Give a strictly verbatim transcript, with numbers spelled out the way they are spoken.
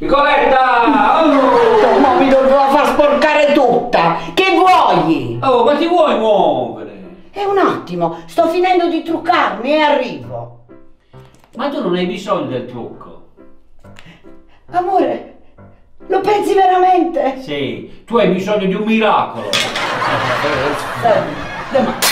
Nicoletta! Oh! Ma mi doveva far sporcare tutta! Che vuoi? Oh, ma ti vuoi muovere? E un attimo, sto finendo di truccarmi e arrivo. Ma tu non hai bisogno del trucco. Amore, lo pensi veramente? Sì, tu hai bisogno di un miracolo. Eh, ma